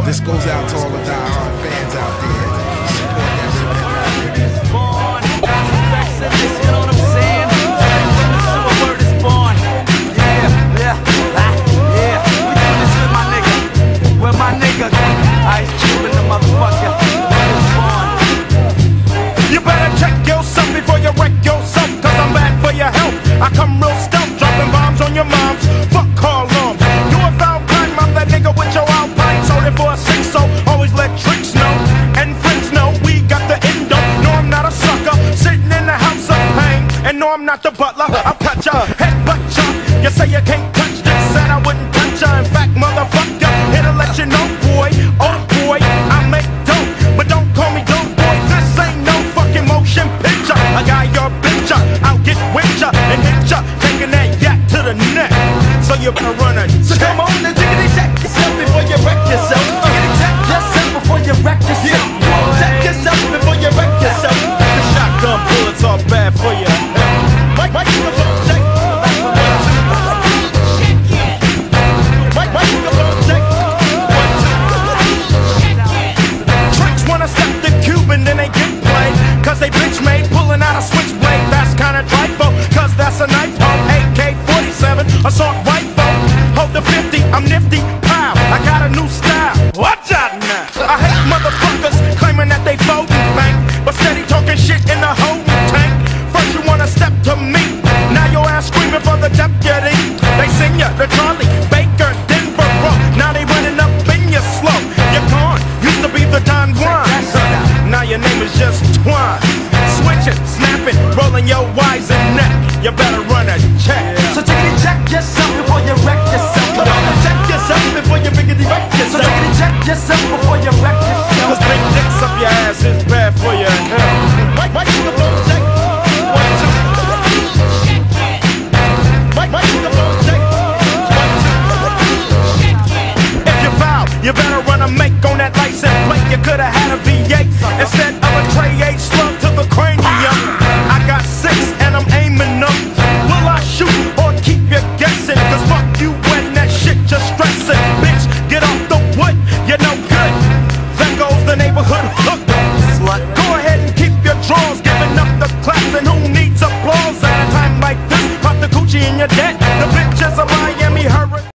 This goes out to all the die-hard fans out there. Support that shit. Born, perfectionist, you know what I'm saying? So a word is born. Yeah. We do this with my nigga. With my nigga. Ice Cube in the motherfucker. Word is born. You better check yourself before you wreck yourself, cause I'm bad for your health. I come real stealth, dropping bombs on your moms. Fuck call alarms. You a foul crime, I'm that nigga with your alpine. Sold it for a 6, so always let tricks know. And friends know we got the endo. No, I'm not a sucker, sitting in the house of pain. And no, I'm not the butler, I'll cut ya, headbutt ya. You say you can't touch this, said I wouldn't touch ya. In fact, motherfucker, here to let you know, boy. Oh boy, I make dope, but don't call me dope boy. This ain't no fucking motion picture. I got your picture, I'll get with ya and hit ya, taking that yak to the neck. So you better run it. So come on and diggity check yourself before you wreck yourself. Diggity check yourself before you wreck yourself. Check yourself before you wreck yourself. The shotgun bullets are bad for you. Mike, you the fuck check. Mike, you the fuck check. Tricks wanna step the Cuban, then they get played. Cause they bitch made pulling out a switchblade. That's kinda trifle, cause that's a knife. AK-47, assault rifle. Hold the 50, I'm nifty. Pow, I got a new style. Watch out now. I hate motherfuckers claiming that they folding bank, but steady talking shit in the holding tank. First you wanna step to me, now your ass screaming for the deputy. They sing ya, the Charlie, Baker, Denver, Rock. Now they running up in you slow. You're gone, used to be the Don Juan. Now your name is just Twine. Switching, snapping, rolling your wise and neck. You better run a check. So take it and check yourself before you wreck yourself.